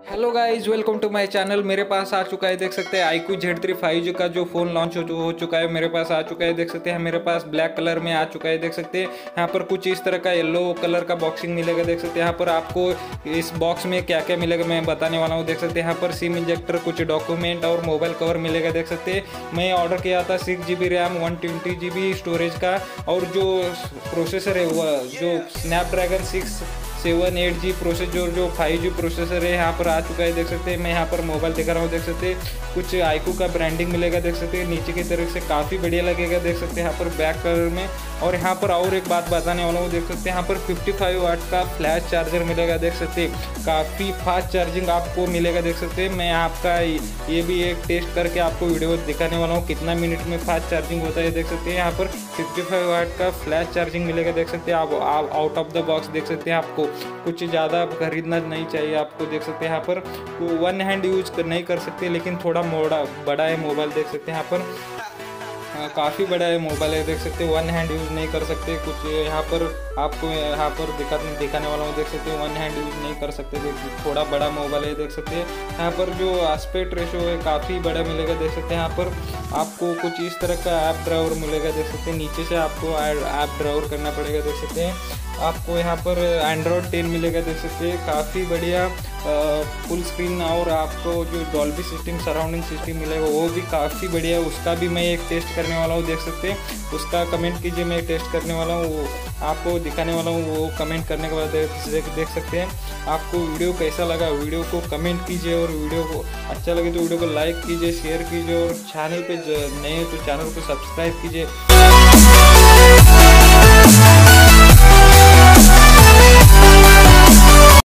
Hello guys, welcome to my channel. मेरे पास आ चुका है, देख सकते हैं iQOO Z3 5G का जो फ़ोन लॉन्च हो चुका है, मेरे पास आ चुका है। देख सकते हैं मेरे पास ब्लैक कलर में आ चुका है। देख सकते हैं यहाँ पर कुछ इस तरह का येलो कलर का बॉक्सिंग मिलेगा। देख सकते हैं यहाँ पर आपको इस बॉक्स में क्या क्या मिलेगा मैं बताने वाला हूँ। देख सकते हैं यहाँ पर सिम इंजेक्टर, कुछ डॉक्यूमेंट और मोबाइल कवर मिलेगा। देख सकते हैं मैं ऑर्डर किया था 6 GB रैम 120 GB स्टोरेज का, और जो प्रोसेसर है वो जो स्नैपड्रैगन 678G प्रोसेसर जो 5G प्रोसेसर है यहाँ पर आ चुका है। देख सकते हैं मैं यहाँ पर मोबाइल दिखा रहा हूँ। देख सकते हैं कुछ iQOO का ब्रांडिंग मिलेगा। देख सकते हैं नीचे की तरफ से काफ़ी बढ़िया लगेगा। देख सकते हैं यहाँ पर ब्लैक कलर में। और यहाँ पर और एक बात बताने वाला हूँ। देख सकते हैं यहाँ पर 55 वाट का फ्लैश चार्जर मिलेगा। देख सकते हैं काफ़ी फास्ट चार्जिंग आपको मिलेगा। देख सकते हैं मैं आपका ये भी एक टेस्ट करके आपको वीडियो दिखाने वाला हूँ कितना मिनट में फास्ट चार्जिंग होता है। देख सकते हैं यहाँ पर 55 वाट का फ्लैश चार्जिंग मिलेगा। देख सकते हैं आप आउट ऑफ द बॉक्स देख सकते हैं आपको कुछ ज़्यादा खरीदना नहीं चाहिए आपको। देख सकते हैं यहाँ पर वन हैंड यूज नहीं कर सकते, लेकिन थोड़ा बड़ा है मोबाइल। देख सकते हैं यहाँ पर काफ़ी बड़ा है मोबाइल है। देख सकते हैं वन हैंड यूज़ नहीं कर सकते। कुछ यहाँ पर आपको यहाँ पर दिखाने वाला हूँ। देख सकते हैं वन हैंड यूज़ नहीं कर सकते। थोड़ा बड़ा मोबाइल है। देख सकते हैं यहाँ पर जो एस्पेक्ट रेशो है काफ़ी बड़ा मिलेगा। देख सकते हैं यहाँ पर आपको कुछ इस तरह का ऐप ड्रावर मिलेगा। देख सकते हैं नीचे से आपको ऐप ड्रावर करना पड़ेगा। देख सकते हैं आपको यहाँ पर एंड्रॉयड 10 मिलेगा। देख सकते हैं काफ़ी बढ़िया फुल स्क्रीन, और आपको जो डॉल्बी सिस्टम सराउंडिंग सिस्टम मिलेगा वो भी काफ़ी बढ़िया। उसका भी मैं एक टेस्ट करने वाला हूँ। देख सकते हैं उसका कमेंट कीजिए, मैं टेस्ट करने वाला हूँ, वो आपको दिखाने वाला हूँ। वो कमेंट करने के बाद देख सकते हैं आपको वीडियो कैसा लगा। वीडियो को कमेंट कीजिए, और वीडियो को अच्छा लगे तो वीडियो को लाइक कीजिए, शेयर कीजिए, और चैनल पे नए तो चैनल को सब्सक्राइब कीजिए।